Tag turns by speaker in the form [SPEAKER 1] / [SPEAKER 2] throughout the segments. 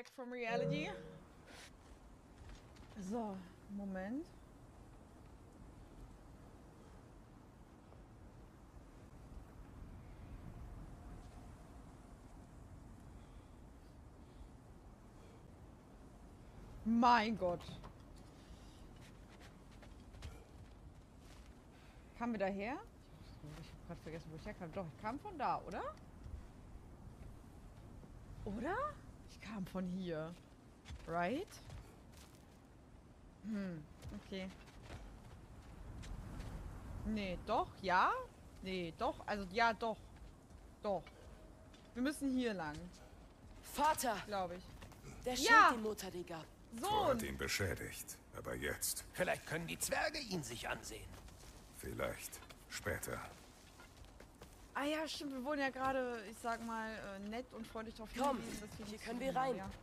[SPEAKER 1] back from reality. So, Moment. Mein Gott. Kamen wir daher? Ich habe gerade vergessen, wo ich herkam. Doch, ich kam von da, oder? Oder? Ich kam von hier. Right? Okay. Nee, doch, ja? Nee, doch, also ja, doch. Doch. Wir müssen hier lang,
[SPEAKER 2] Vater!
[SPEAKER 1] glaube ich.
[SPEAKER 2] Der Schild,
[SPEAKER 1] Ja!
[SPEAKER 2] den Mutter dir gab.
[SPEAKER 3] Thor hat
[SPEAKER 1] Sohn!
[SPEAKER 3] ihn beschädigt. Aber jetzt.
[SPEAKER 4] Vielleicht können die Zwerge ihn sich ansehen.
[SPEAKER 3] Vielleicht. Später.
[SPEAKER 1] Ah ja, stimmt, wir wurden ja gerade, ich sag mal, nett und freundlich darauf
[SPEAKER 2] Komm,
[SPEAKER 1] hingewiesen, dass wir
[SPEAKER 2] hier
[SPEAKER 1] nichts
[SPEAKER 2] können
[SPEAKER 1] zu
[SPEAKER 2] wir
[SPEAKER 1] tun haben,
[SPEAKER 2] rein.
[SPEAKER 1] ja.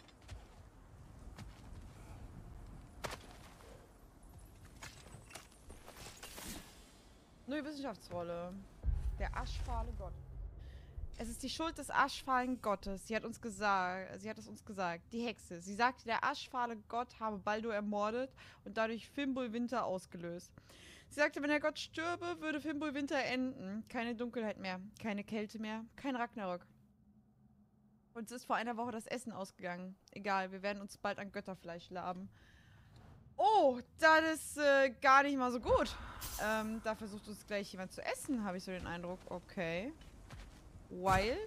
[SPEAKER 1] Neue Wissenschaftsrolle. Der aschfahle Gott. Es ist die Schuld des aschfahlen Gottes. Sie hat es uns gesagt. Die Hexe. Sie sagte, der aschfahle Gott habe Baldur ermordet und dadurch Fimbulwinter ausgelöst. Sie sagte, wenn der Gott stürbe, würde Fimbulwinter enden. Keine Dunkelheit mehr, keine Kälte mehr, kein Ragnarök. Uns ist vor einer Woche das Essen ausgegangen. Egal, wir werden uns bald an Götterfleisch laben. Oh, das ist gar nicht mal so gut. Da versucht uns gleich jemand zu essen, habe ich so den Eindruck. Okay. Wild.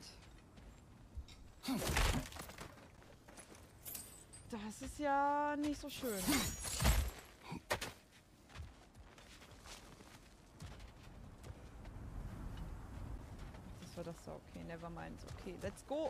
[SPEAKER 1] Das ist ja nicht so schön. Das war das so. Okay, nevermind. Okay, let's go.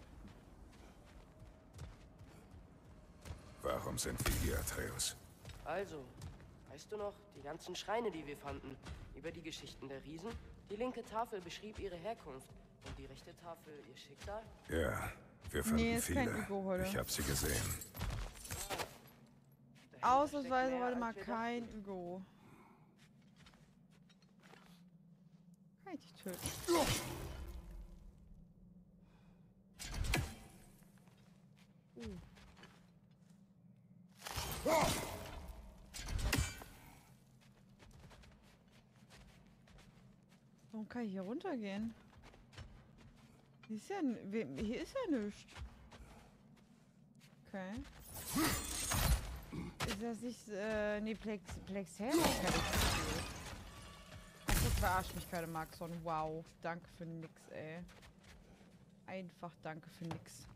[SPEAKER 3] Warum sind wir hier, Atreus?
[SPEAKER 2] Also, weißt du noch, die ganzen Schreine, die wir fanden, über die Geschichten der Riesen? Die linke Tafel beschrieb ihre Herkunft und die rechte Tafel ihr Schicksal.
[SPEAKER 3] Ja, wir fanden
[SPEAKER 1] Nee, ist kein
[SPEAKER 3] viele.
[SPEAKER 1] Ügo heute.
[SPEAKER 3] Ich habe sie gesehen.
[SPEAKER 2] Dahinter
[SPEAKER 1] Ausnahmsweise,
[SPEAKER 2] steckt mehr,
[SPEAKER 1] warte mal,
[SPEAKER 2] als wir
[SPEAKER 1] kein
[SPEAKER 2] dachten.
[SPEAKER 1] Ügo. Kann ich dich töten? Warum kann ich hier runtergehen? Hier ist ja, hier ist ja nichts. Okay. Ist das nicht, nee, Plex Herr? Das verarscht mich gerade, Maxon. Wow. Danke für nix, ey. Einfach danke für nix.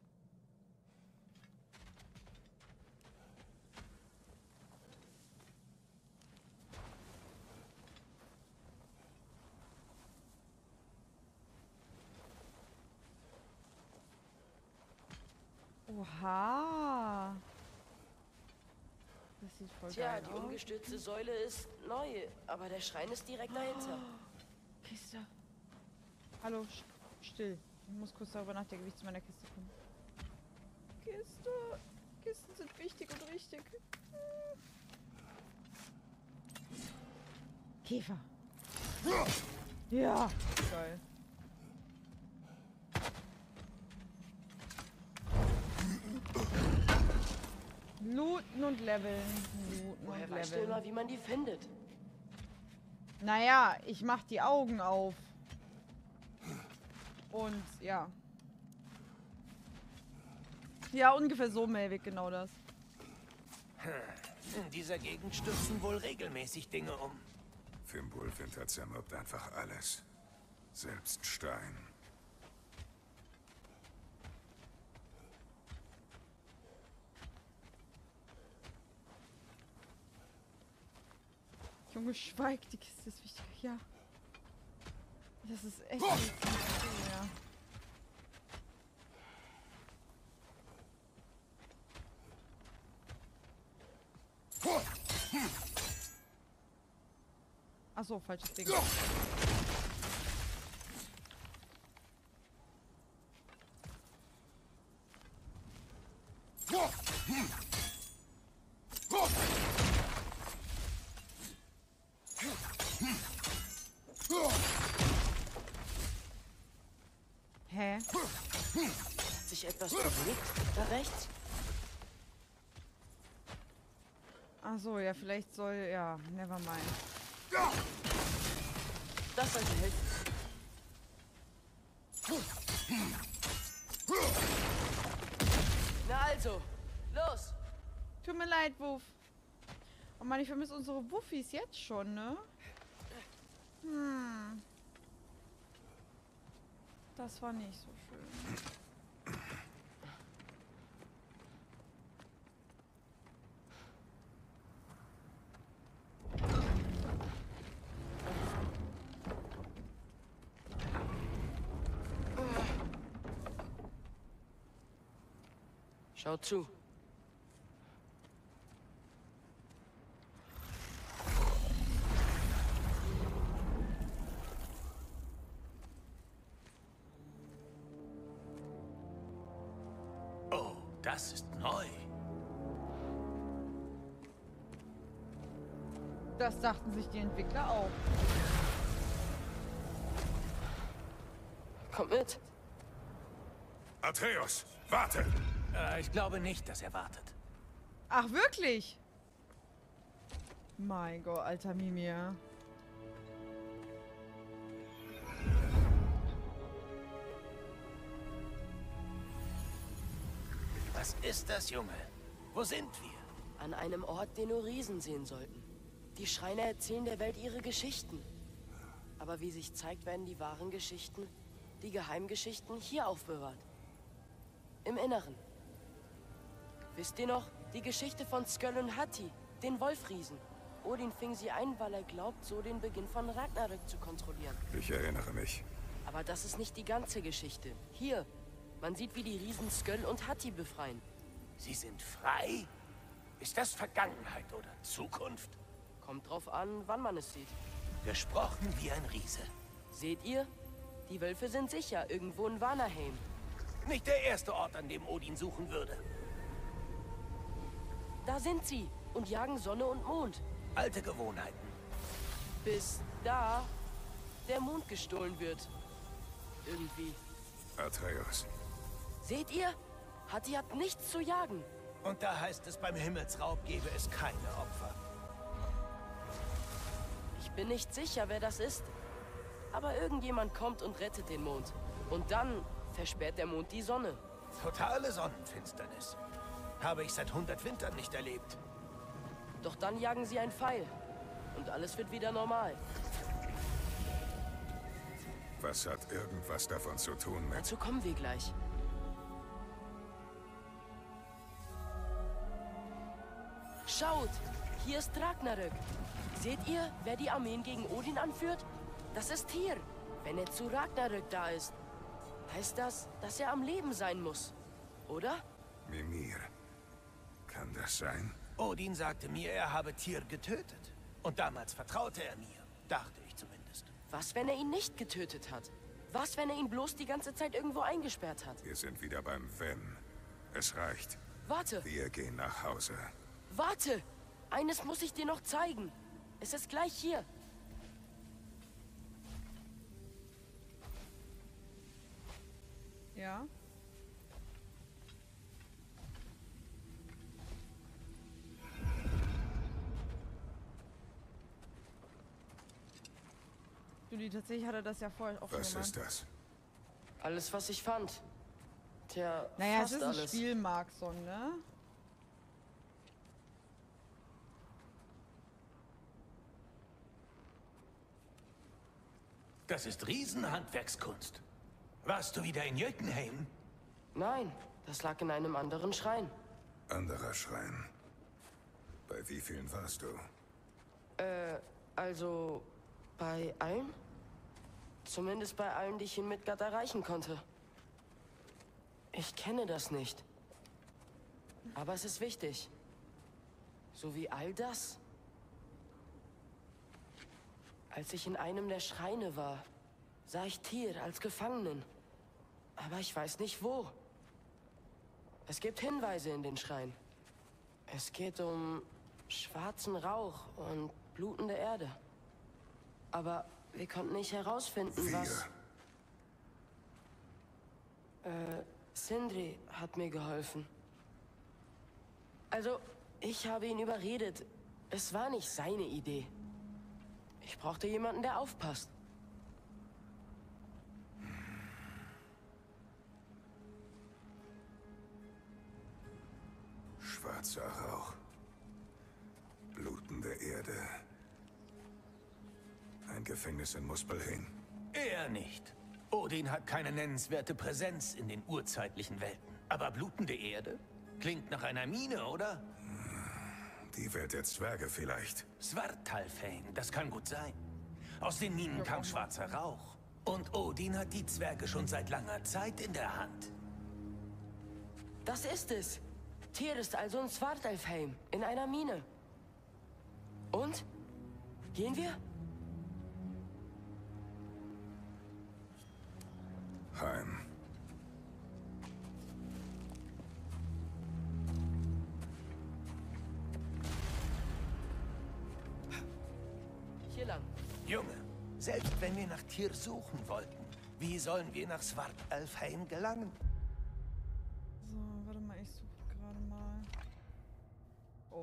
[SPEAKER 1] Oha. Das sieht voll
[SPEAKER 2] Tja,
[SPEAKER 1] geil
[SPEAKER 2] die
[SPEAKER 1] aus.
[SPEAKER 2] umgestürzte Säule ist neu, aber der Schrein ist direkt dahinter.
[SPEAKER 1] Kiste. Hallo, still. Ich muss kurz darüber nachdenken, wie ich zu meiner Kiste komme. Kiste. Kisten sind wichtig und richtig. Käfer. Ja. Geil. Looten und leveln. Looten
[SPEAKER 2] Woher
[SPEAKER 1] und
[SPEAKER 2] weißt du
[SPEAKER 1] leveln.
[SPEAKER 2] immer, wie man die findet?
[SPEAKER 1] Naja, ich mach die Augen auf. Und ja. Ja, ungefähr so, Melvik, genau das.
[SPEAKER 4] In dieser Gegend stürzen wohl regelmäßig Dinge um.
[SPEAKER 3] Fimbulwinter zermürbt einfach alles. Selbst Stein.
[SPEAKER 1] Junge, schweig, die Kiste ist wichtiger. Ja. Das ist echt wichtig. Ja. Achso, falsches Ding. Hä?
[SPEAKER 2] Hat sich sich etwas bewegt? Da rechts?
[SPEAKER 1] Ach so, ja, vielleicht soll... Ja, never mind.
[SPEAKER 2] Das sollte helfen. Na also, los!
[SPEAKER 1] Tut mir leid, Wuff. Oh Mann, ich vermisse unsere Wuffis jetzt schon, ne? Das war nicht so schön.
[SPEAKER 2] Schau zu.
[SPEAKER 4] Oh, das ist neu.
[SPEAKER 1] Das dachten sich die Entwickler auch.
[SPEAKER 2] Kommt mit.
[SPEAKER 3] Atreus, warte!
[SPEAKER 4] Ich glaube nicht, dass er wartet.
[SPEAKER 1] Ach, wirklich? Mein Gott, alter Mimir.
[SPEAKER 4] Was ist das, Junge? Wo sind wir?
[SPEAKER 2] An einem Ort, den nur Riesen sehen sollten. Die Schreine erzählen der Welt ihre Geschichten. Aber wie sich zeigt, werden die wahren Geschichten, die Geheimgeschichten, hier aufbewahrt. Im Inneren. Wisst ihr noch, die Geschichte von Sköll und Hati, den Wolfriesen? Odin fing sie ein, weil er glaubt, so den Beginn von Ragnarök zu kontrollieren.
[SPEAKER 3] Ich erinnere mich.
[SPEAKER 2] Aber das ist nicht die ganze Geschichte. Hier, man sieht, wie die Riesen Sköll und Hati befreien.
[SPEAKER 4] Sie sind frei? Ist das Vergangenheit oder Zukunft?
[SPEAKER 2] Kommt drauf an, wann man es sieht.
[SPEAKER 4] Gesprochen wie ein Riese.
[SPEAKER 2] Seht ihr? Die Wölfe sind sicher, irgendwo in Vanaheim.
[SPEAKER 4] Nicht der erste Ort, an dem Odin suchen würde.
[SPEAKER 2] Da sind sie und jagen Sonne und Mond.
[SPEAKER 4] Alte Gewohnheiten.
[SPEAKER 2] Bis da der Mond gestohlen wird. Irgendwie.
[SPEAKER 3] Atreus.
[SPEAKER 2] Seht ihr? Hati hat nichts zu jagen.
[SPEAKER 4] Und da heißt es, beim Himmelsraub gebe es keine Opfer.
[SPEAKER 2] Ich bin nicht sicher, wer das ist. Aber irgendjemand kommt und rettet den Mond. Und dann versperrt der Mond die Sonne.
[SPEAKER 4] Totale Sonnenfinsternis. Habe ich seit 100 Wintern nicht erlebt.
[SPEAKER 2] Doch dann jagen sie einen Pfeil. Und alles wird wieder normal.
[SPEAKER 3] Was hat irgendwas davon zu tun mit...
[SPEAKER 2] Dazu kommen wir gleich. Schaut! Hier ist Ragnarök. Seht ihr, wer die Armeen gegen Odin anführt? Das ist hier. Wenn er zu Ragnarök da ist, heißt das, dass er am Leben sein muss. Oder?
[SPEAKER 3] Mimir. Kann das sein?
[SPEAKER 4] Odin sagte mir, er habe Tyr getötet. Und damals vertraute er mir. Dachte ich zumindest.
[SPEAKER 2] Was, wenn er ihn nicht getötet hat? Was, wenn er ihn bloß die ganze Zeit irgendwo eingesperrt hat?
[SPEAKER 3] Wir sind wieder beim Wenn. Es reicht.
[SPEAKER 2] Warte,
[SPEAKER 3] Wir gehen nach Hause.
[SPEAKER 2] warte! Eines muss ich dir noch zeigen. Es ist gleich hier.
[SPEAKER 1] Ja. Juli, tatsächlich hat er das ja vorher auch schon
[SPEAKER 3] Was
[SPEAKER 1] gemacht.
[SPEAKER 3] ist das?
[SPEAKER 2] Alles, was ich fand. Tja,
[SPEAKER 1] Naja, es
[SPEAKER 2] fast
[SPEAKER 1] ist ein
[SPEAKER 2] alles.
[SPEAKER 1] Spiel, Markson, ne?
[SPEAKER 4] Das ist Riesenhandwerkskunst. Warst du wieder in Jötunheim?
[SPEAKER 2] Nein, das lag in einem anderen Schrein.
[SPEAKER 3] Anderer Schrein. Bei wie vielen warst du?
[SPEAKER 2] Also, bei allen? Zumindest bei allen, die ich in Midgard erreichen konnte. Ich kenne das nicht. Aber es ist wichtig. So wie all das. Als ich in einem der Schreine war, sah ich Tyr als Gefangenen. Aber ich weiß nicht wo. Es gibt Hinweise in den Schrein. Es geht um schwarzen Rauch und blutende Erde. Aber wir konnten nicht herausfinden, was... Sindri hat mir geholfen. Also, ich habe ihn überredet. Es war nicht seine Idee. Ich brauchte jemanden, der aufpasst.
[SPEAKER 3] Schwarzer Rauch. Blutende Erde. Ein Gefängnis in Muspelheim.
[SPEAKER 4] Er nicht. Odin hat keine nennenswerte Präsenz in den urzeitlichen Welten. Aber blutende Erde? Klingt nach einer Mine, oder?
[SPEAKER 3] Die Welt der Zwerge vielleicht.
[SPEAKER 4] Svartalfheim, das kann gut sein. Aus den Minen kam schwarzer Rauch. Und Odin hat die Zwerge schon seit langer Zeit in der Hand.
[SPEAKER 2] Das ist es. Tyr ist also in Svartalfheim, in einer Mine. Und? Gehen wir?
[SPEAKER 3] Heim.
[SPEAKER 2] Hier lang.
[SPEAKER 4] Junge, selbst wenn wir nach Tyr suchen wollten, wie sollen wir nach Svartalfheim gelangen?
[SPEAKER 1] So, warte mal, ich suche gerade mal. Oh.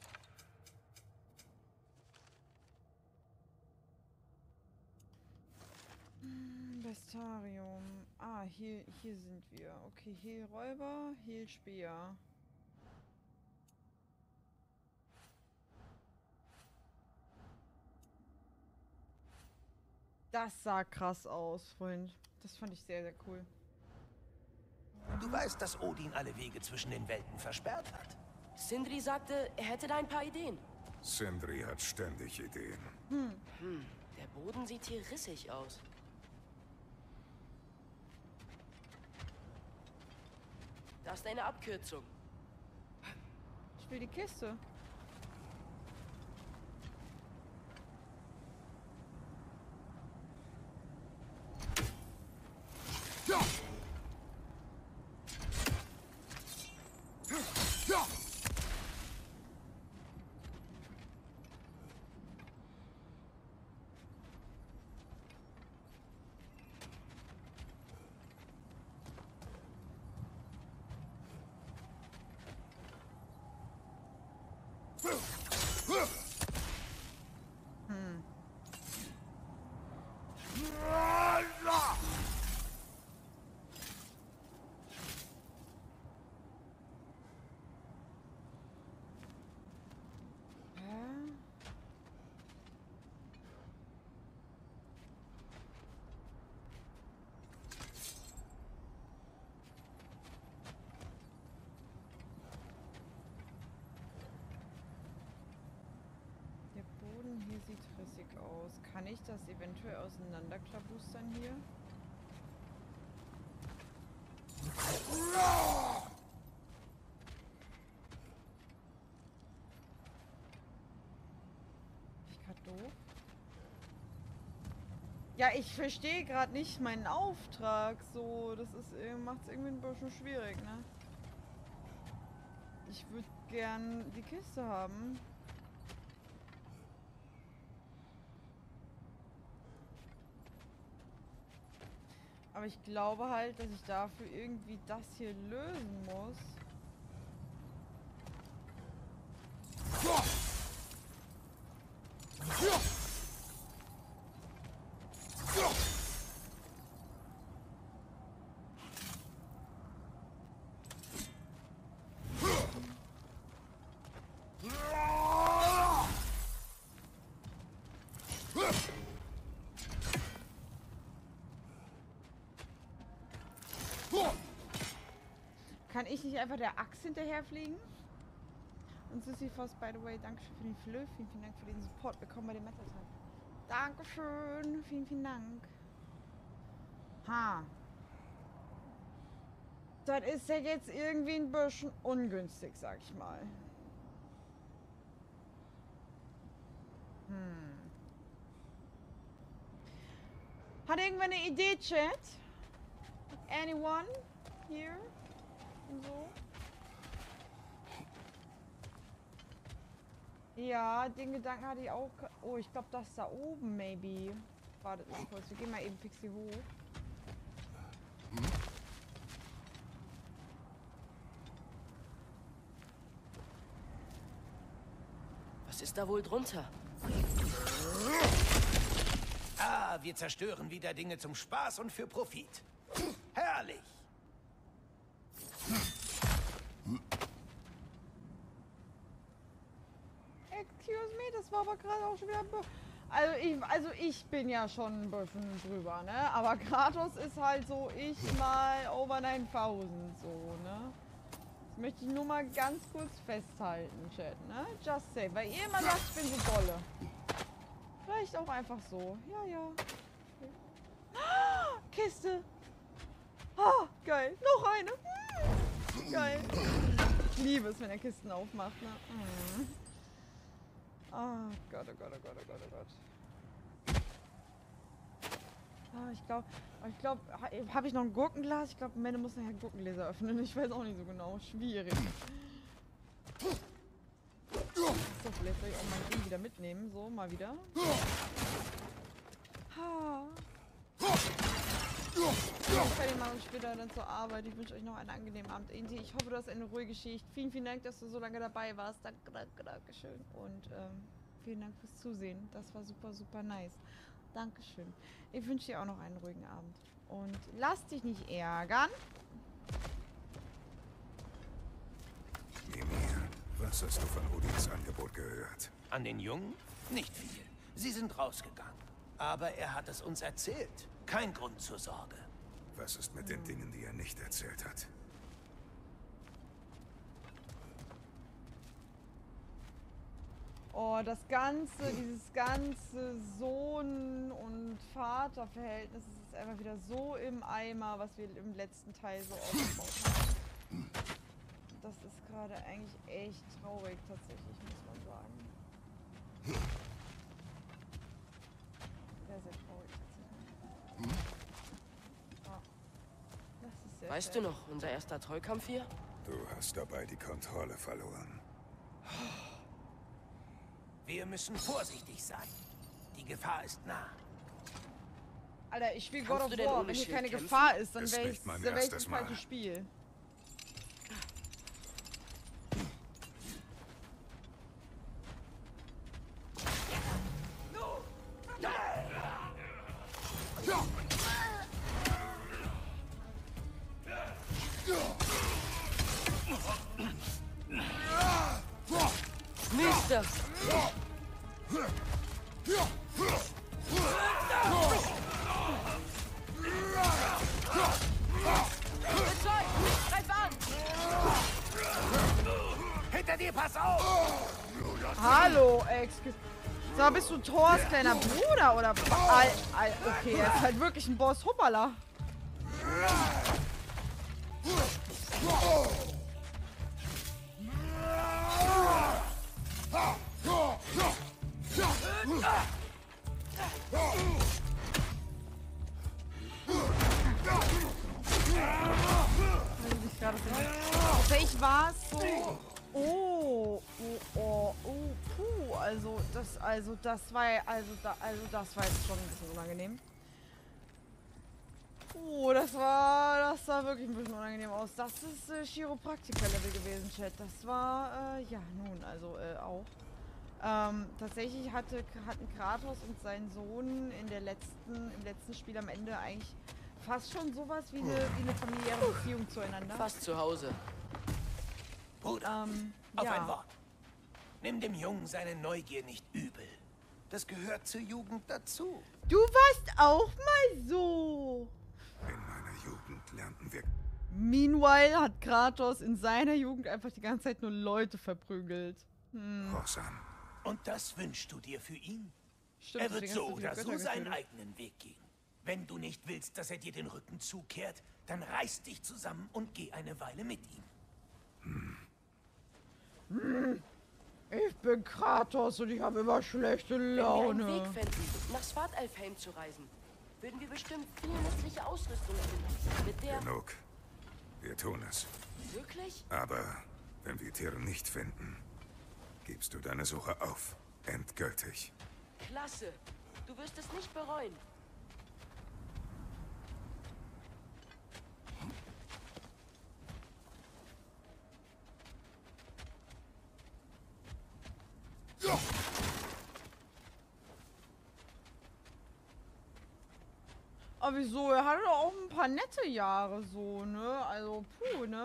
[SPEAKER 1] Bestarium. Ah, hier sind wir. Okay, hier Räuber, hier Speer. Das sah krass aus, Freund. Das fand ich sehr, sehr cool.
[SPEAKER 4] Du weißt, dass Odin alle Wege zwischen den Welten versperrt hat.
[SPEAKER 2] Sindri sagte, er hätte da ein paar Ideen.
[SPEAKER 3] Sindri hat ständig Ideen.
[SPEAKER 2] Der Boden sieht hier rissig aus. Da ist eine Abkürzung.
[SPEAKER 1] Ich will die Kiste. Hier sieht rissig aus. Kann ich das eventuell auseinanderklabustern hier? Ich grad doof? Ja, ich verstehe gerade nicht meinen Auftrag. So, das ist macht es irgendwie ein bisschen schwierig, ne? Ich würde gern die Kiste haben. Aber ich glaube halt, dass ich dafür irgendwie das hier lösen muss. Kann ich nicht einfach der Axt hinterherfliegen? Und Sisyphos, by the way, danke für den Flö. Vielen, vielen Dank für den Support bekommen bei dem Metal Time. Dankeschön. Vielen, vielen Dank. Ha. Das ist ja jetzt irgendwie ein bisschen ungünstig, sag ich mal. Hat irgendwer eine Idee, Chat? Anyone here? Und so? Ja, den Gedanken hatte ich auch. Oh, ich glaube, das da oben, maybe. Wartet mal kurz, wir gehen mal eben fix hier hoch.
[SPEAKER 2] Was ist da wohl drunter?
[SPEAKER 4] Ah, wir zerstören wieder Dinge zum Spaß und für Profit. Herrlich.
[SPEAKER 1] Excuse me, das war aber gerade auch schon wieder... Also ich bin ja schon ein bisschen drüber, ne? Aber Kratos ist halt so, ich mal over 9000, so, ne? Das möchte ich nur mal ganz kurz festhalten, Chat, ne? Just say, weil ihr immer sagt, ich bin so dolle. Vielleicht auch einfach so. Ja, ja. Okay. Ah, Kiste! Ah, geil. Noch eine. Geil. Ich liebe es, wenn er Kisten aufmacht, ne? Oh Gott, oh Gott, oh Gott, oh Gott, oh Gott. Ah, ich glaube, habe ich noch ein Gurkenglas? Ich glaube, Männer muss nachher Gurkengläser öffnen. Ich weiß auch nicht so genau. Schwierig. So, vielleicht soll ich auch mein Ding wieder mitnehmen. So, mal wieder. Ha. Fertig machen und später dann zur Arbeit. Ich wünsche euch noch einen angenehmen Abend. Inti, ich hoffe, du hast eine ruhige Schicht. Vielen, vielen Dank, dass du so lange dabei warst. Danke, danke, danke schön. Und vielen Dank fürs Zusehen. Das war super, super nice. Dankeschön. Ich wünsche dir auch noch einen ruhigen Abend. Und lass dich nicht ärgern.
[SPEAKER 3] Mimir, was hast du von Odins Angebot gehört?
[SPEAKER 4] An den Jungen? Nicht viel. Sie sind rausgegangen. Aber er hat es uns erzählt. Kein Grund zur Sorge.
[SPEAKER 3] Was ist mit den Dingen, die er nicht erzählt hat?
[SPEAKER 1] Oh, dieses ganze Sohn- und Vaterverhältnis ist einfach wieder so im Eimer, was wir im letzten Teil so aufgebaut haben. Das ist gerade eigentlich echt traurig, tatsächlich, muss man sagen. Sehr, sehr traurig, tatsächlich. Ah, das ist sehr
[SPEAKER 2] Weißt du noch, unser erster Trollkampf hier?
[SPEAKER 3] Du hast dabei die Kontrolle verloren.
[SPEAKER 4] Wir müssen vorsichtig sein. Die Gefahr ist nah.
[SPEAKER 1] Alter, ich spiele
[SPEAKER 2] Kannst
[SPEAKER 1] God
[SPEAKER 2] du
[SPEAKER 1] of
[SPEAKER 2] denn
[SPEAKER 1] War.
[SPEAKER 2] ohne
[SPEAKER 1] Wenn hier
[SPEAKER 2] Schild
[SPEAKER 1] keine
[SPEAKER 2] kämpfen?
[SPEAKER 1] Gefahr ist, dann
[SPEAKER 3] Ist
[SPEAKER 1] wäre
[SPEAKER 3] nicht
[SPEAKER 1] ich
[SPEAKER 3] mein
[SPEAKER 1] das
[SPEAKER 3] erstes Mal.
[SPEAKER 1] falsche Spiel.
[SPEAKER 2] Nächster! Greif an!
[SPEAKER 4] Hinter dir, pass auf!
[SPEAKER 1] Hallo, excuse. So, bist du Thors kleiner Bruder oder? Okay, er ist halt wirklich ein Boss. Hoppala. Ich war so. Puh, das war jetzt schon ein bisschen unangenehm. Das sah wirklich ein bisschen unangenehm aus. Das ist Chiropraktiker-Level gewesen, Chat. Das war, ja, nun, also, auch. Tatsächlich hatten Kratos und sein Sohn im letzten Spiel am Ende eigentlich fast schon sowas wie eine familiäre Beziehung zueinander.
[SPEAKER 2] Fast zu Hause.
[SPEAKER 4] Bruder, auf
[SPEAKER 1] ja.
[SPEAKER 4] ein Wort. Nimm dem Jungen seine Neugier nicht übel. Das gehört zur Jugend dazu.
[SPEAKER 1] Du warst auch mal so.
[SPEAKER 3] In meiner Jugend lernten wir...
[SPEAKER 1] Meanwhile hat Kratos in seiner Jugend einfach die ganze Zeit nur Leute verprügelt.
[SPEAKER 3] Gehorsam.
[SPEAKER 4] Und das wünschst du dir für ihn?
[SPEAKER 1] Stimmt,
[SPEAKER 4] Er wird
[SPEAKER 1] deswegen
[SPEAKER 4] so
[SPEAKER 1] hast du viele
[SPEAKER 4] oder so
[SPEAKER 1] Götter
[SPEAKER 4] seinen
[SPEAKER 1] getötet.
[SPEAKER 4] eigenen Weg gehen. Wenn du nicht willst, dass er dir den Rücken zukehrt, dann reiß dich zusammen und geh eine Weile mit ihm.
[SPEAKER 1] Ich bin Kratos und ich habe immer schlechte
[SPEAKER 2] Wenn wir
[SPEAKER 1] Laune.
[SPEAKER 2] einen Weg finden, nach Svartalfheim zu reisen, würden wir bestimmt viel nützliche Ausrüstung finden. Mit der...
[SPEAKER 3] Genug. Wir tun es.
[SPEAKER 2] Wirklich?
[SPEAKER 3] Aber wenn wir Tiere nicht finden, gibst du deine Suche auf. Endgültig.
[SPEAKER 2] Klasse. Du wirst es nicht bereuen.
[SPEAKER 1] Aber wieso? Er hatte doch auch ein paar nette Jahre so, ne? Also, puh, ne?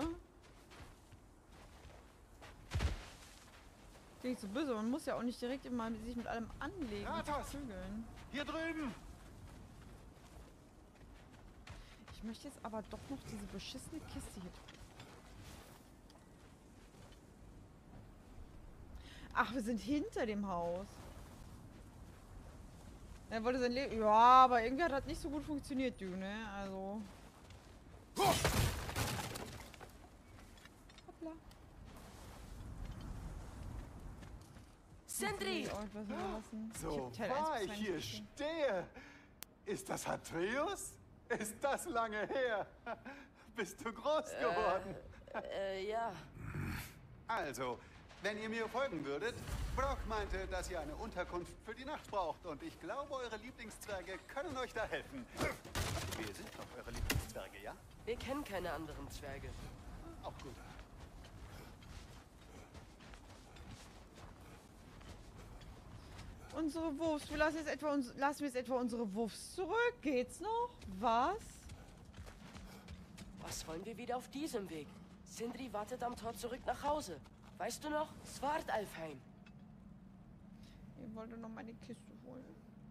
[SPEAKER 1] Klingt so böse, man muss ja auch nicht direkt immer sich mit allem anlegen.
[SPEAKER 5] Kratos!
[SPEAKER 1] Zügeln.
[SPEAKER 5] Hier drüben!
[SPEAKER 1] Ich möchte jetzt aber doch noch diese beschissene Kiste hier. Ach, wir sind hinter dem Haus. Er wollte sein Leben. Ja, aber irgendwie hat das nicht so gut funktioniert, du, ne? Also. Hoppla.
[SPEAKER 2] Sindri!
[SPEAKER 1] Oh, etwas überlassen.
[SPEAKER 5] So
[SPEAKER 1] hab Teil
[SPEAKER 5] wahr
[SPEAKER 1] 1
[SPEAKER 5] ich
[SPEAKER 1] bis
[SPEAKER 5] hier
[SPEAKER 1] 2 nicht
[SPEAKER 5] stehe. Ist das Atreus? Ist das lange her? Bist du groß geworden?
[SPEAKER 2] Ja.
[SPEAKER 5] Also, wenn ihr mir folgen würdet, Brock meinte, dass ihr eine Unterkunft für die Nacht braucht und ich glaube, eure Lieblingszwerge können euch da helfen. Wir sind doch eure Lieblingszwerge, ja?
[SPEAKER 2] Wir kennen keine anderen Zwerge.
[SPEAKER 5] Auch gut.
[SPEAKER 1] Unsere Wurfs. Wir lassen jetzt etwa unsere Wurfs zurück. Geht's noch? Was?
[SPEAKER 2] Was wollen wir wieder auf diesem Weg? Sindri wartet am Tor zurück nach Hause. Weißt du noch? Svartalfheim.
[SPEAKER 1] Ich wollte noch meine Kiste holen.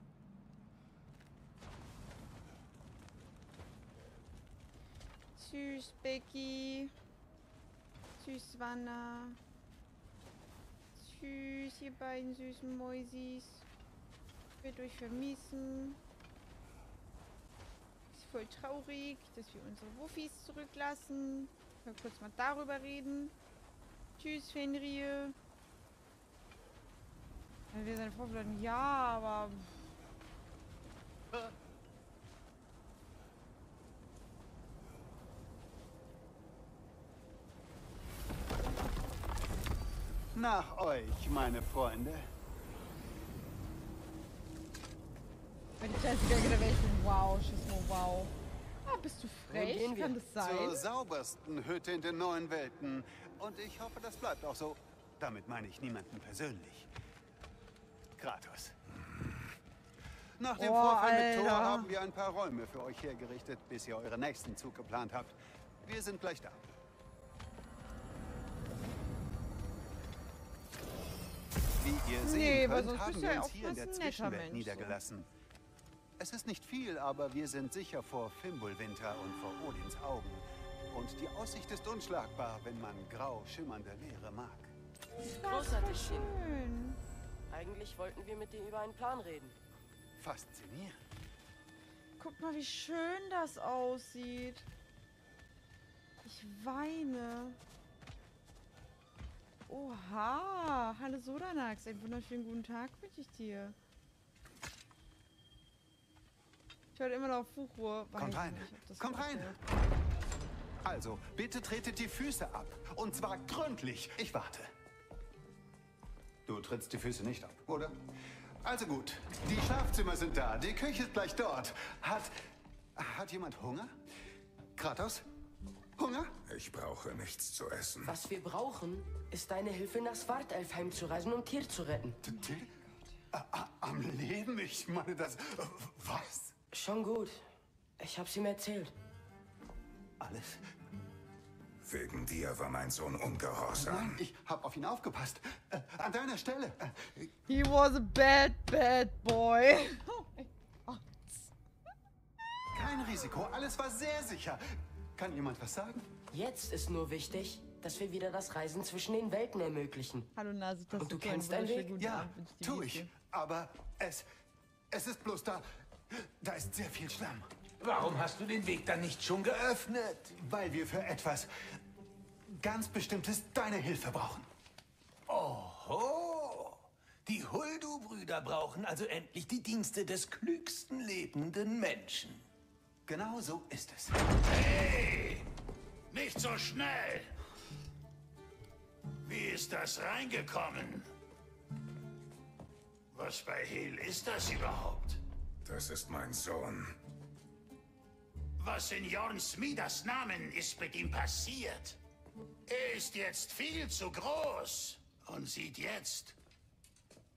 [SPEAKER 1] Tschüss, Becky. Tschüss, Wanna. Tschüss, ihr beiden süßen Mäusis. Ich werde euch vermissen. Ist voll traurig, dass wir unsere Wuffis zurücklassen. Können wir kurz mal darüber reden. Tschüss, Fenrir. Ja, wir sind vorgeladen. Ja, aber...
[SPEAKER 5] Nach euch, meine Freunde.
[SPEAKER 1] Wenn ich jetzt wieder wäre ich wow, Schismo, wow. Ah, bist du frech?
[SPEAKER 2] gehen wir?
[SPEAKER 1] Kann das sein?
[SPEAKER 5] Zur saubersten Hütte in den neuen Welten. Und ich hoffe, das bleibt auch so. Damit meine ich niemanden persönlich. Kratos. Nach dem
[SPEAKER 1] Oh,
[SPEAKER 5] Vorfall mit Thor
[SPEAKER 1] Alter.
[SPEAKER 5] haben wir ein paar Räume für euch hergerichtet, bis ihr euren nächsten Zug geplant habt. Wir sind gleich da. Wie ihr sehen
[SPEAKER 1] weil
[SPEAKER 5] könnt,
[SPEAKER 1] sonst
[SPEAKER 5] haben
[SPEAKER 1] bist du
[SPEAKER 5] wir
[SPEAKER 1] ja
[SPEAKER 5] uns
[SPEAKER 1] auch
[SPEAKER 5] hier in
[SPEAKER 1] bloß
[SPEAKER 5] der
[SPEAKER 1] ein netter
[SPEAKER 5] Zwischenwelt
[SPEAKER 1] Mensch, so.
[SPEAKER 5] niedergelassen. Es ist nicht viel, aber wir sind sicher vor Fimbulwinter und vor Odins Augen. Und die Aussicht ist unschlagbar, wenn man grau schimmernde Leere mag.
[SPEAKER 2] Großartig, Shin.
[SPEAKER 1] Schön.
[SPEAKER 2] Eigentlich wollten wir mit dir über einen Plan reden.
[SPEAKER 5] Faszinierend.
[SPEAKER 1] Guck mal, wie schön das aussieht. Ich weine. Oha. Hallo Sodanax. Einen wunderschönen guten Tag wünsche ich dir. Ich höre immer noch Fuchur.
[SPEAKER 5] Kommt rein. Kommt rein. Also, bitte tretet die Füße ab. Und zwar gründlich. Ich warte. Du trittst die Füße nicht ab, oder? Also gut. Die Schlafzimmer sind da. Die Küche ist gleich dort. Hat jemand Hunger? Kratos? Hunger?
[SPEAKER 3] Ich brauche nichts zu essen.
[SPEAKER 2] Was wir brauchen, ist deine Hilfe, nach Svartalfheim zu reisen, um Tyr zu retten.
[SPEAKER 5] Am Leben? Ich meine das... Was?
[SPEAKER 2] Schon gut. Ich hab's ihm erzählt.
[SPEAKER 5] Alles?
[SPEAKER 3] Wegen dir war mein Sohn ungehorsam.
[SPEAKER 5] Nein, ich hab auf ihn aufgepasst. An deiner Stelle.
[SPEAKER 1] He was a bad boy. Oh mein Gott.
[SPEAKER 5] Kein Risiko. Alles war sehr sicher. Kann jemand was sagen?
[SPEAKER 2] Jetzt ist nur wichtig, dass wir wieder das Reisen zwischen den Welten ermöglichen.
[SPEAKER 1] Hallo Nase, das
[SPEAKER 2] Und du
[SPEAKER 1] ist so ein
[SPEAKER 2] kennst deinen
[SPEAKER 1] wunderschönen
[SPEAKER 2] Weg?
[SPEAKER 1] guten
[SPEAKER 5] Ja,
[SPEAKER 1] Abend, wünsche ich dir.
[SPEAKER 5] tu
[SPEAKER 1] Wie geht's
[SPEAKER 5] ich.
[SPEAKER 1] dir?
[SPEAKER 5] Aber es ist bloß da. Da ist sehr viel Schlamm.
[SPEAKER 4] Warum hast du den Weg dann nicht schon geöffnet?
[SPEAKER 5] Weil wir für etwas ganz Bestimmtes deine Hilfe brauchen.
[SPEAKER 4] Oho! Die Huldu-Brüder brauchen also endlich die Dienste des klügsten lebenden Menschen.
[SPEAKER 5] Genau so ist es.
[SPEAKER 6] Hey! Nicht so schnell! Wie ist das reingekommen? Was bei Hel ist das überhaupt?
[SPEAKER 3] Das ist mein Sohn.
[SPEAKER 6] Was in Jorn Smidas Namen ist mit ihm passiert? Er ist jetzt viel zu groß und sieht jetzt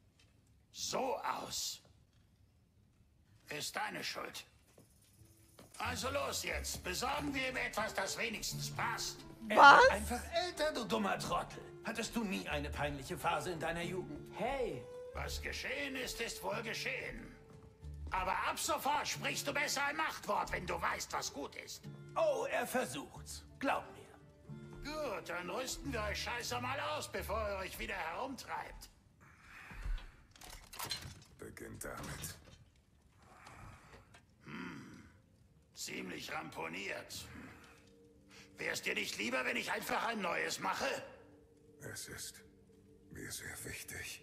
[SPEAKER 6] so aus. Ist deine Schuld. Also los jetzt. Besorgen wir ihm etwas, das wenigstens passt.
[SPEAKER 4] Er ist einfach älter, du dummer Trottel. Hattest du nie eine peinliche Phase in deiner Jugend?
[SPEAKER 2] Hey,
[SPEAKER 6] Was geschehen ist, ist wohl geschehen. Aber ab sofort sprichst du besser ein Machtwort, wenn du weißt, was gut ist.
[SPEAKER 4] Oh, er versucht's. Glaub mir.
[SPEAKER 6] Gut, dann rüsten wir euch Scheiße mal aus, bevor ihr euch wieder herumtreibt.
[SPEAKER 3] Beginnt damit.
[SPEAKER 6] Ziemlich ramponiert. Wär's dir nicht lieber, wenn ich einfach ein neues mache?
[SPEAKER 3] Es ist mir sehr wichtig.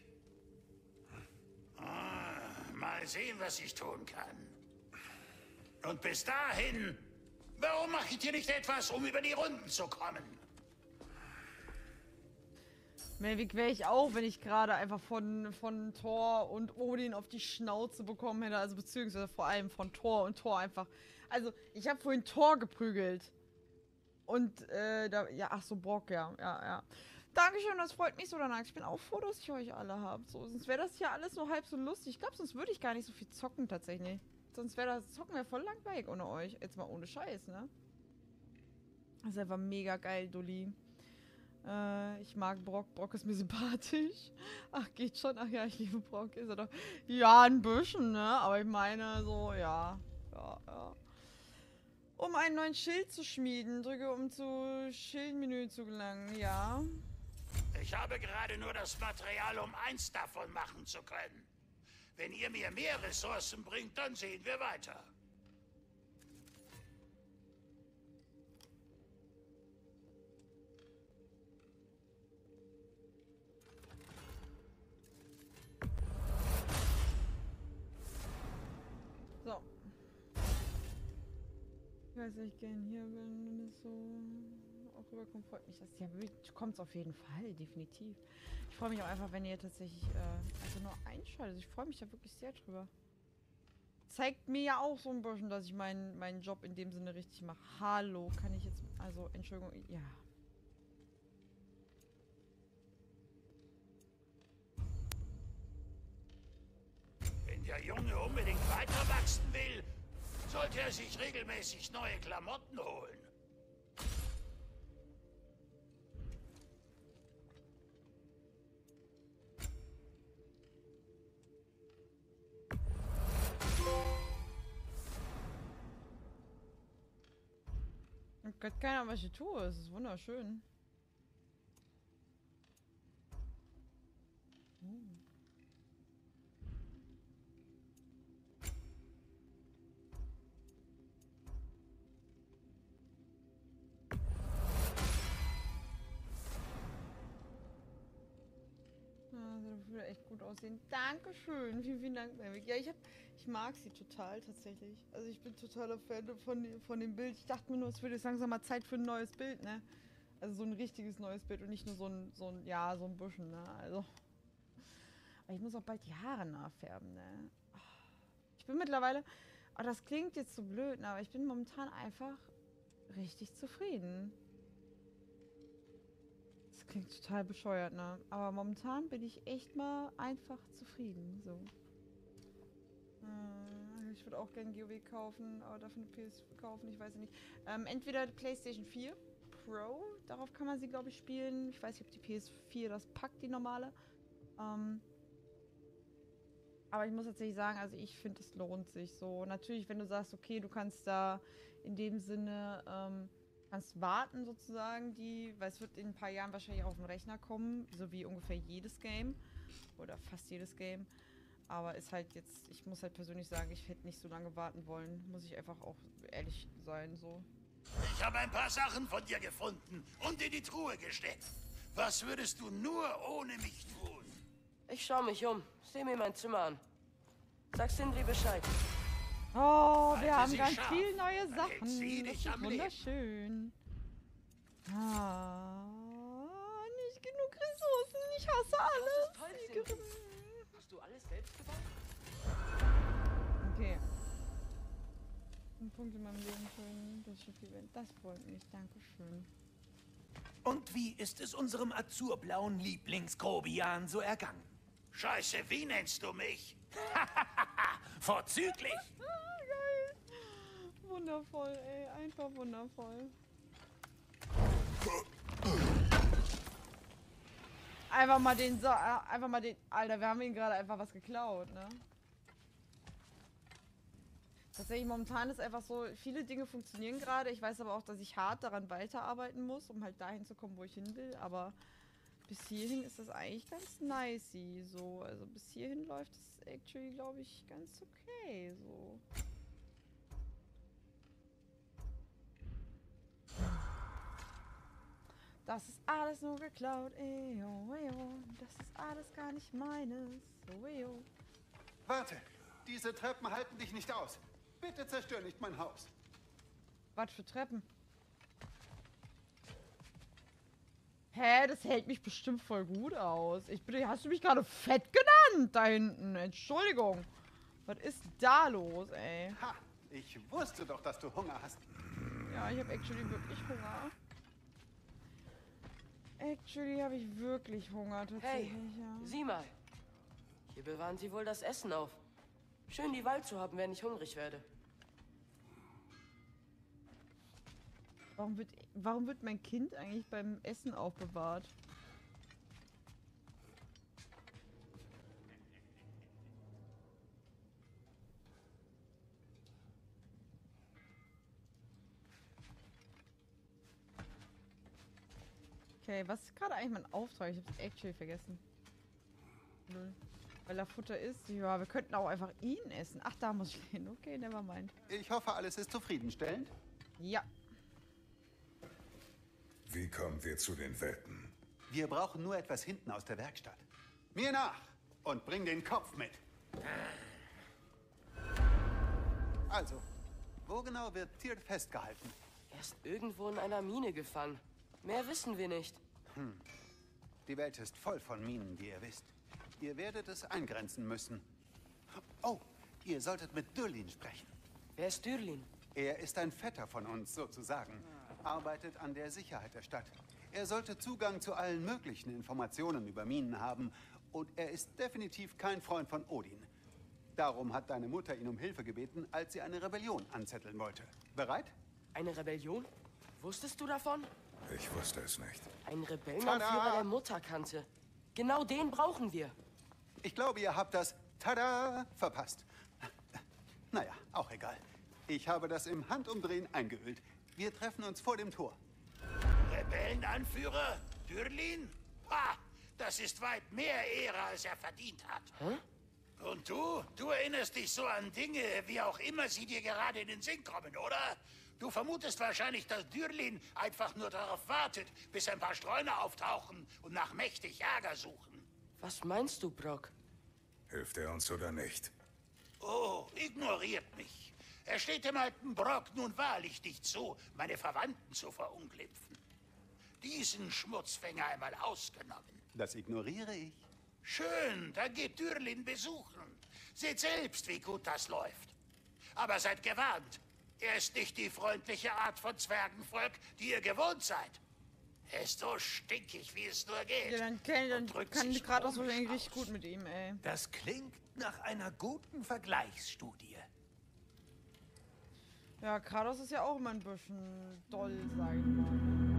[SPEAKER 6] Mal sehen, was ich tun kann. Und bis dahin, warum mache ich dir nicht etwas, um über die Runden zu kommen?
[SPEAKER 1] Melvik wäre ich auch, wenn ich gerade einfach von Thor und Odin auf die Schnauze bekommen hätte. Also beziehungsweise vor allem von Thor und Thor einfach. Also, ich habe vorhin Thor geprügelt. Und, ja, ach so, Brock, ja. Dankeschön, das freut mich so danach. Ich bin auch froh, dass ich euch alle habe. So, sonst wäre das hier alles nur halb so lustig. Ich glaube, sonst würde ich gar nicht so viel zocken, tatsächlich. Sonst wäre das Zocken ja voll langweilig ohne euch. Jetzt mal ohne Scheiß, ne? Das ist einfach mega geil, Dulli. Ich mag Brock. Brock ist mir sympathisch. Ach, geht schon. Ach ja, ich liebe Brock. Ist er doch. Ja, ein bisschen, ne? Aber ich meine, so, ja. Um einen neuen Schild zu schmieden, drücke um zu Schildmenü zu gelangen, ja.
[SPEAKER 6] Ich habe gerade nur das Material, um eins davon machen zu können. Wenn ihr mir mehr Ressourcen bringt, dann sehen wir weiter.
[SPEAKER 1] So. Ich weiß, dass ich gern hier bin, wenn es so auch rüberkommt, freut mich das. Ja, kommt es auf jeden Fall, definitiv. Ich freue mich auch einfach, wenn ihr tatsächlich einfach nur einschaltet. Ich freue mich da wirklich sehr drüber. Zeigt mir ja auch so ein bisschen, dass ich meinen Job in dem Sinne richtig mache. Hallo, kann ich jetzt, also, Entschuldigung, ja.
[SPEAKER 6] Wenn der Junge unbedingt weiter wachsen will, sollte er sich regelmäßig neue Klamotten holen.
[SPEAKER 1] Ich weiß keine Ahnung, was ich tue. Es ist wunderschön. Das würde echt gut aussehen. Dankeschön. Vielen Dank, Melvik. Ja, ich mag sie total tatsächlich. Also ich bin totaler Fan von dem Bild. Ich dachte mir nur, es würde jetzt langsam mal Zeit für ein neues Bild, ne? Also so ein richtiges neues Bild und nicht nur so ein Büschen, ne? Also. Aber ich muss auch bald die Haare nachfärben, ne? Ich bin mittlerweile. Oh, das klingt jetzt so blöd, ne? Aber ich bin momentan einfach richtig zufrieden. Das klingt total bescheuert, ne? Aber momentan bin ich echt mal einfach zufrieden, so. Ich würde auch gerne GOW kaufen, aber dafür eine PS kaufen, ich weiß nicht. Entweder die PlayStation 4 Pro, darauf kann man sie, glaube ich, spielen. Ich weiß nicht, ob die PS4 das packt, die normale. Aber ich muss tatsächlich sagen, also ich finde, es lohnt sich so. Natürlich, wenn du sagst, okay, du kannst da in dem Sinne, kannst warten sozusagen, weil es wird in ein paar Jahren wahrscheinlich auf den Rechner kommen, so wie ungefähr jedes Game. Oder fast jedes Game. Aber ist halt jetzt, ich muss halt persönlich sagen, ich hätte nicht so lange warten wollen. Muss ich einfach auch ehrlich sein, so.
[SPEAKER 6] Ich habe ein paar Sachen von dir gefunden und in die Truhe gesteckt. Was würdest du nur ohne mich tun?
[SPEAKER 2] ich schaue mich um. Seh mir mein Zimmer an. Sag Sindri Bescheid.
[SPEAKER 1] Oh,
[SPEAKER 6] Halte
[SPEAKER 1] wir haben
[SPEAKER 6] sie
[SPEAKER 1] ganz
[SPEAKER 6] scharf,
[SPEAKER 1] viel neue
[SPEAKER 6] dann
[SPEAKER 1] Sachen.
[SPEAKER 6] hält sie
[SPEAKER 1] Das
[SPEAKER 6] dich
[SPEAKER 1] ist
[SPEAKER 6] am Leben.
[SPEAKER 1] wunderschön. Nicht genug Ressourcen. Ich hasse alles.
[SPEAKER 2] toll,
[SPEAKER 1] Die
[SPEAKER 2] Sindri.
[SPEAKER 1] Grimm.
[SPEAKER 2] Hast du alles selbst gebaut?
[SPEAKER 1] Okay. Ein Punkt in meinem Leben schön. Das Schiff-Event. Das freut mich. Dankeschön.
[SPEAKER 4] Und wie ist es unserem azurblauen Lieblingsgrobian so ergangen?
[SPEAKER 6] Scheiße, wie nennst du mich?
[SPEAKER 4] Vorzüglich!
[SPEAKER 1] Geil. Wundervoll, ey. Einfach wundervoll. Einfach mal den... Alter, wir haben ihn gerade einfach was geklaut, ne? Tatsächlich, momentan ist einfach so, viele Dinge funktionieren gerade. Ich weiß aber auch, dass ich hart daran weiterarbeiten muss, um halt dahin zu kommen, wo ich hin will. Aber bis hierhin ist das eigentlich ganz nicey, so. Also bis hierhin läuft es actually, glaube ich, ganz okay, so. Das ist alles nur geklaut, eyo, eyo. Das ist alles gar nicht meines, so, eyo.
[SPEAKER 5] Warte, diese Treppen halten dich nicht aus. Bitte zerstör nicht mein Haus.
[SPEAKER 1] Was für Treppen? Hä, das hält mich bestimmt voll gut aus. Hast du mich gerade fett genannt da hinten? Entschuldigung. Was ist da los, ey?
[SPEAKER 5] Ha, ich wusste doch, dass du Hunger hast.
[SPEAKER 1] Ja, ich habe actually wirklich Hunger. Actually habe ich wirklich Hunger, tatsächlich,
[SPEAKER 2] Hey,
[SPEAKER 1] ja.
[SPEAKER 2] sieh mal. Hier bewahren sie wohl das Essen auf. Schön, die Wahl zu haben, wenn ich hungrig werde.
[SPEAKER 1] Warum wird mein Kind eigentlich beim Essen aufbewahrt? Okay, was ist gerade eigentlich mein Auftrag? Ich hab's actually vergessen. Null. Weil er Futter ist. Ja, wir könnten auch einfach ihn essen. Ach, da muss ich hin. Okay, nevermind.
[SPEAKER 5] Ich hoffe, alles ist zufriedenstellend.
[SPEAKER 1] Ja.
[SPEAKER 3] Wie kommen wir zu den Welten?
[SPEAKER 5] Wir brauchen nur etwas hinten aus der Werkstatt. Mir nach und bring den Kopf mit. Also, wo genau wird Tyr festgehalten?
[SPEAKER 2] Er ist irgendwo in einer Mine gefangen. Mehr wissen wir nicht.
[SPEAKER 5] Die Welt ist voll von Minen, wie ihr wisst. Ihr werdet es eingrenzen müssen. Oh, ihr solltet mit Dürlin sprechen.
[SPEAKER 2] Wer ist Dürlin?
[SPEAKER 5] Er ist ein Vetter von uns, sozusagen. Arbeitet an der Sicherheit der Stadt. Er sollte Zugang zu allen möglichen Informationen über Minen haben. Und er ist definitiv kein Freund von Odin. Darum hat deine Mutter ihn um Hilfe gebeten, als sie eine Rebellion anzetteln wollte. Bereit?
[SPEAKER 2] Eine Rebellion? Wusstest du davon?
[SPEAKER 3] Ich wusste es nicht.
[SPEAKER 2] Ein Rebellenanführer der Mutter kannte. Genau den brauchen wir.
[SPEAKER 5] Ich glaube, ihr habt das Tada verpasst. Naja, auch egal. Ich habe das im Handumdrehen eingeölt. Wir treffen uns vor dem Tor.
[SPEAKER 6] Rebellenanführer? Dürlin? Ha! Das ist weit mehr Ehre, als er verdient hat. Und du? Du erinnerst dich so an Dinge, wie auch immer sie dir gerade in den Sinn kommen, oder? Du vermutest wahrscheinlich, dass Dürlin einfach nur darauf wartet, bis ein paar Streuner auftauchen und nach mächtig Ärger suchen.
[SPEAKER 2] Was meinst du, Brock?
[SPEAKER 3] Hilft er uns oder nicht?
[SPEAKER 6] Oh, ignoriert mich. Er steht dem alten Brock nun wahrlich nicht zu, meine Verwandten zu verunglimpfen. Diesen Schmutzfänger einmal ausgenommen.
[SPEAKER 5] Das ignoriere ich.
[SPEAKER 6] Schön, dann geht Dürlin besuchen. Seht selbst, wie gut das läuft. Aber seid gewarnt. Er ist nicht die freundliche Art von Zwergenvolk, die ihr gewohnt seid. Er ist so stinkig, wie es nur geht.
[SPEAKER 1] Ja, dann kann
[SPEAKER 6] sich
[SPEAKER 1] Kratos
[SPEAKER 6] komisch
[SPEAKER 1] wahrscheinlich richtig
[SPEAKER 6] aus.
[SPEAKER 1] gut mit ihm, ey.
[SPEAKER 4] Das klingt nach einer guten Vergleichsstudie.
[SPEAKER 1] Ja, Kratos ist ja auch immer ein bisschen doll, sag ich mal.